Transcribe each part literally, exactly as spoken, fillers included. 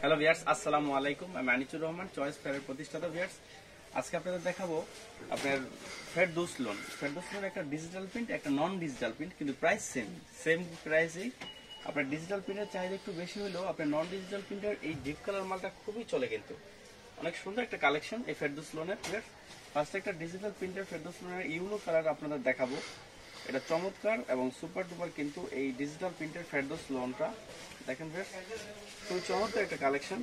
Hello viewers, আসসালামু আলাইকুম। আমি আনিচুর রহমান, চয়েস ফেয়ারের প্রতিষ্ঠাতা। ভিউয়ার্স, আজকে আপনাদের দেখাবো আপনার ফেরদৌস লোন। ফেরদৌস লোন একটা ডিজিটাল প্রিন্ট, একটা নন ডিজিটাল প্রিন্ট, কিন্তু প্রাইস সেম সেম প্রাইসেই। আপনার ডিজিটাল প্রিন্টের চাহিদা একটু বেশি হলেও আপনার নন ডিজিটাল প্রিন্টের এই ডিপ কালার মালটা খুবই চলে, কিন্তু অনেক সুন্দর একটা কালেকশন এই ফেরদৌস লোনের। ভিউয়ার্স, ফার্স্টে একটা ডিজিটাল প্রিন্টের ফেরদৌস লোনের ইউনো কালার আপনাদের দেখাবো। এটা চমৎকার এবং সুপার ডুপার কিন্তু এই ডিজিটাল প্রিন্টের ফেরদৌস লোনটা দেখেন। ভিউয়ার্স, খুবই চমৎকার একটা কালেকশন।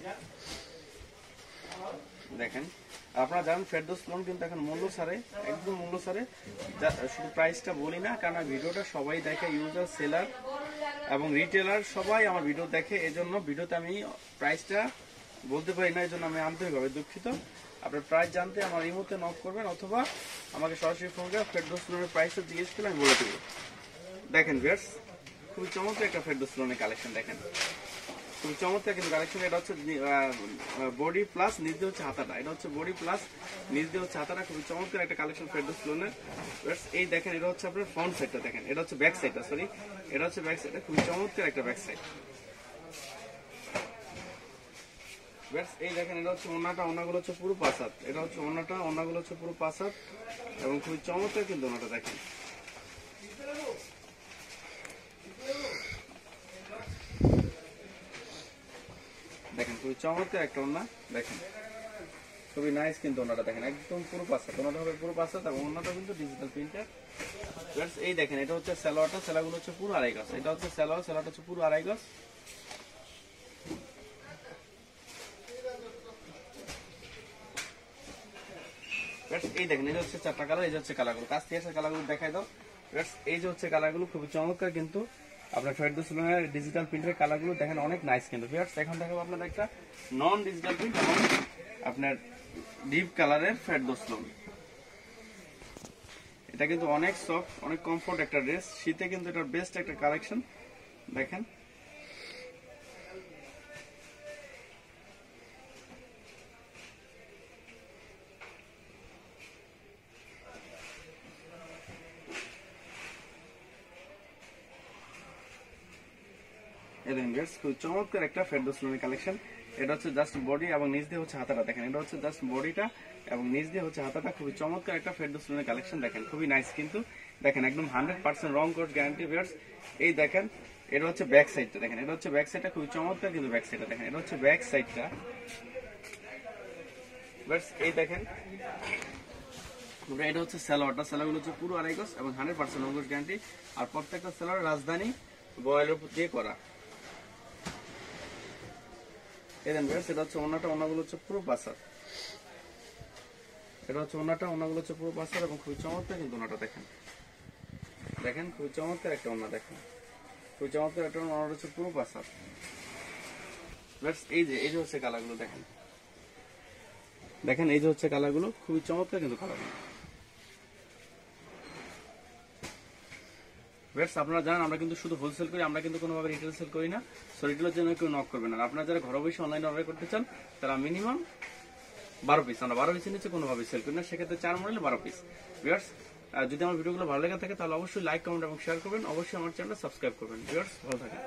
দেখেন, আপনারা জানেন ফেরদৌস লোন কিন্তু এখন মূল্য ছাড়ে, একদম মূল্য ছাড়ে। শুধু প্রাইসটা বলি না, কারণ ভিডিওটা সবাই দেখে, ইউজার, সেলার এবং রিটেলার সবাই আমার ভিডিও দেখে। এই জন্য ভিডিওতে আমি প্রাইসটা বলতে পারি না, এই জন্য আমি আন্তরিকভাবে দুঃখিত। আপনার প্রাইস জানতে আমার এই মুহূর্তে নক করবেন, অথবা আমাকে সরাসরি ফোন করে ফেরদৌস লোনের প্রাইসটা জিজ্ঞেস করলে আমি বলে দেবো। দেখেন ভিউয়ার্স, খুবই চমৎকার একটা ফেরদৌস লোনের কালেকশন। দেখেন, খুবই চমৎকার কিন্তু কালেকশন। এটা হচ্ছে বডি প্লাস নিচ দিয়ে হচ্ছে হাতাটা। এটা হচ্ছে বডি প্লাস নিচ দিয়ে হচ্ছে হাতাটা। খুবই চমৎকার একটা কালেকশন ফেরদৌস লোনের। এই দেখেন, এটা হচ্ছে আপনার ফ্রন্ট সাইডটা। দেখেন, এটা হচ্ছে ব্যাক সাইডটা, সরি এটা হচ্ছে ব্যাক সাইডটা। খুবই চমৎকার একটা ব্যাক সাইড। এই দেখেন, এটা হচ্ছে ওনাটা, ওনাগুলো হচ্ছে পুরো পাঁচ হাত। এটা হচ্ছে ওনাটা, ওনাগুলো হচ্ছে পুরো পাঁচ হাত এবং খুবই চমৎকার কিন্তু ওনাটা। দেখেন, দেখেন খুবই চমৎকার একটা ওনা। দেখেন, খুবই নাইস কিন্তু ওনাটা। দেখেন, একদম পুরো পাঁচ হাত। ওনাটা হবে পুরো পাঁচ হাত এবং ওনাটা কিন্তু ডিজিটাল প্রিন্টার। এই দেখেন, এটা হচ্ছে সালোয়ারটা। সালোয়ারগুলো হচ্ছে পুরো আড়াই গজ। এটা হচ্ছে সালোয়ার, সালোয়ারটা হচ্ছে পুরো আড়াই গজ। এই দেখেন, এই হচ্ছে চারটা কালার। এই হচ্ছে কালারগুলো, কাছ থেকে আসে কালারগুলো দেখাই দাও। এই যে হচ্ছে কালারগুলো খুবই চমৎকার কিন্তু আপনার ফেরদৌস লোনের ডিজিটাল প্রিন্টের কালারগুলো দেখেন, অনেক নাইস কিন্তু। ভিউয়ার্স, এখন দেখাবো আপনাদের একটা নন ডিজিটাল প্রিন্ট এবং আপনার ডিপ কালারের ফেরদৌস লোন। এটা কিন্তু অনেক সফট, অনেক কমফোর্ট একটা ড্রেস। শীতে কিন্তু এটা বেস্ট একটা কালেকশন। দেখেন, খুব চমৎকার একটা ফেরদৌস লোনের কালেকশন। এটা হচ্ছে জাস্ট বডি এবং নিচ দিয়ে হচ্ছে হাতাটা। দেখেন, এটা হচ্ছে জাস্ট বডিটা এবং নিচ দিয়ে হচ্ছে হাতাটা। খুবই চমৎকার একটা ফেরদৌস লোনের কালেকশন। দেখেন, খুবই নাইস কিন্তু। দেখেন, একদম হান্ড্রেড পার্সেন্ট রং কোড গ্যারান্টি। ভিউয়ার্স, এই দেখেন, এটা হচ্ছে ব্যাক সাইডটা। দেখেন, এটা হচ্ছে ব্যাক সাইডটা। খুবই চমৎকার কিন্তু ব্যাক সাইডটা। দেখেন, এটা হচ্ছে ব্যাক সাইডটা। এই দেখেন, এটা হচ্ছে সালোয়ারটা। সালোয়ারগুলো হচ্ছে পুরো আড়াই গজ এবং হান্ড্রেড পার্সেন্ট রং কোড গ্যারান্টি। আর প্রত্যেকটা সালোয়ার রাজধানী বয়েলের উপর দিয়ে করা। এটা হচ্ছে ওনাটা, ওনাগুলো হচ্ছে পুরো পাঁচ হাত। এটা হচ্ছে ওনাটা, ওনাগুলো হচ্ছে পুরো পাঁচ হাত এবং খুবই চমৎকার কিন্তু ওনাটা। দেখেন, দেখেন খুবই চমৎকার একটা ওনা। দেখেন, খুবই চমৎকার একটা ওনা হচ্ছে পুরো পাঁচ হাত। এই যে এই যে হচ্ছে কালারগুলো। দেখেন, দেখেন এই যে হচ্ছে কালারগুলো, খুবই চমৎকার কিন্তু কালারগুলো। আপনারা জানেন আমরা কিন্তু শুধু হোলসেল করি, আমরা কিন্তু কোনোভাবে রিটেল সেল করি না। সো রিটেলের জন্য কেউ নক করবেন না। আপনারা যারা ঘরে বসে অনলাইনে অর্ডার করতে চান, তারা মিনিমাম বারো পিস, আমরা বারো পিসের নিচে কোনোভাবে সেল করি না। সেক্ষেত্রে চার মডেলে বারো পিস। ভিউয়ার্স, যদি আমার ভিডিওগুলো ভালো লেগে থাকে তাহলে অবশ্যই লাইক, কমেন্ট এবং শেয়ার করবেন। অবশ্যই আমার চ্যানেলটা সাবস্ক্রাইব করবেন। ভিউয়ার্স, ভালো থাকেন।